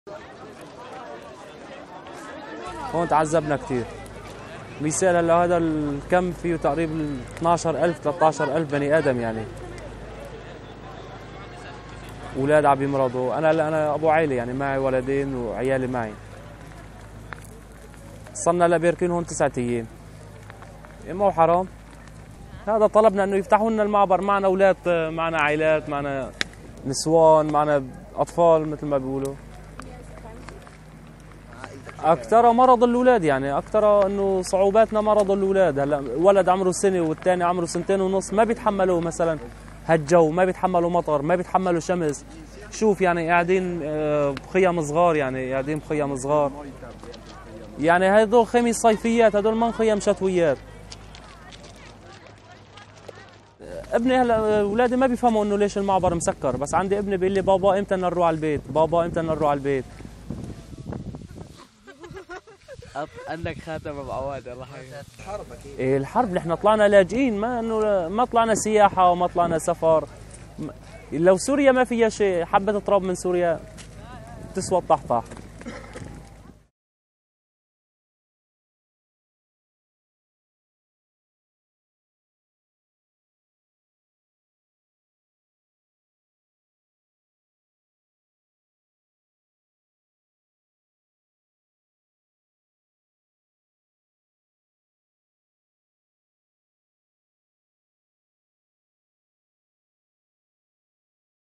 هون تعذبنا كثير. مثال هلا هذا الكم فيه تقريبا 12000 13000 بني ادم يعني. اولاد عم يمرضوا، انا ابو عائله يعني معي ولدين وعيالي معي. صرنا لبيركين هون 9 ايام. ما هو حرام؟ هذا طلبنا انه يفتحوا لنا المعبر، معنا اولاد، معنا عائلات، معنا نسوان، معنا اطفال مثل ما بيقولوا. اكثر مرض الاولاد يعني، اكثر انه صعوباتنا مرض الاولاد. هلا ولد عمره سنه والثاني عمره 2.5 ما بيتحملوا مثلا هالجو، ما بيتحملوا مطر، ما بيتحملوا شمس. شوف يعني قاعدين بخيم صغار، يعني قاعدين بخيم صغار، يعني هدول خيم صيفيات، هدول ما خيم شتويات. ابني هلا اولادي ما بيفهموا انه ليش المعبر مسكر، بس عندي ابني بيقول لي بابا امتى بدنا نروح على البيت، بابا امتى بدنا نروح على البيت. عندك خاتم ابو عواد الله يحييك. الحرب اكيد. إيه الحرب، نحن طلعنا لاجئين، ما طلعنا سياحه وما طلعنا سفر. لو سوريا ما فيها شيء، حبه تراب من سوريا تسوى الطحطح.